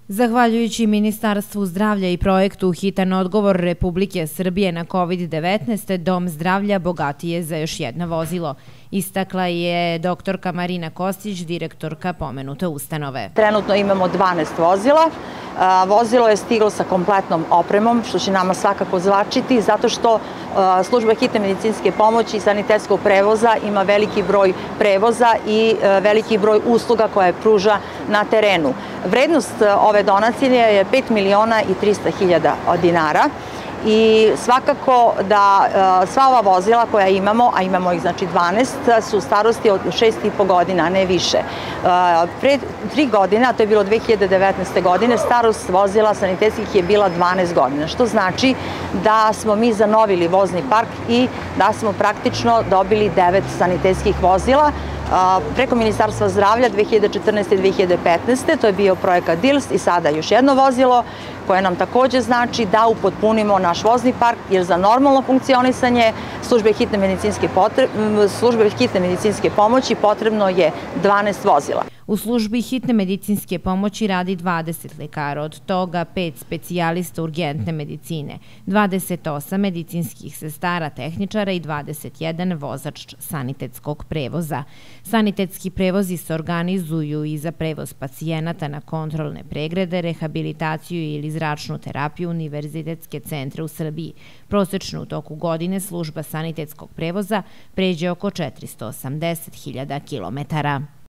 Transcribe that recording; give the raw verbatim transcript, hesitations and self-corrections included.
Zahvaljujući Ministarstvu zdravlja i projektu Hitan odgovor Republike Srbije na kovid devetnaest, Dom zdravlja bogatiji je za još jedno vozilo. Istakla je doktorka Marina Kostić, direktorka pomenute ustanove. Trenutno imamo dvanaest vozila. Vozilo je stiglo sa kompletnom opremom, što će nama svakako značiti, zato što služba hitne medicinske pomoći i sanitetskog prevoza ima veliki broj prevoza i veliki broj usluga koje pruža na terenu. Vrednost ove donacije je pet miliona i trista hiljada dinara. I svakako da sva ova vozila koja imamo, a imamo ih znači dvanaest, su starosti od šest i po godina, a ne više. Pre tri godine, a to je bilo dve hiljade devetnaeste. godine, starost vozila sanitetskih je bila dvanaest godina, što znači da smo mi zanovili vozni park i da smo praktično dobili devet sanitetskih vozila. Preko Ministarstva zdravlja dve hiljade četrnaeste. i dve hiljade petnaeste. to je bio projekat D I L S i sada još jedno vozilo koje nam takođe znači da upotpunimo naš vozni park, jer za normalno funkcionisanje službe hitne medicinske, službe hitne medicinske pomoći potrebno je dvanaest vozila. U službi hitne medicinske pomoći radi dvadeset lekara, od toga pet specijalista urgentne medicine, dvadeset osam medicinskih sestara, tehničara i dvadeset jedan vozač sanitetskog prevoza. Sanitetski prevozi se organizuju i za prevoz pacijenata na kontrolne preglede, rehabilitaciju ili zračnu terapiju, univerzitetske centre u Srbiji. Prosečno u toku godine služba sanitetskog prevoza pređe oko četiristo osamdeset hiljada kilometara.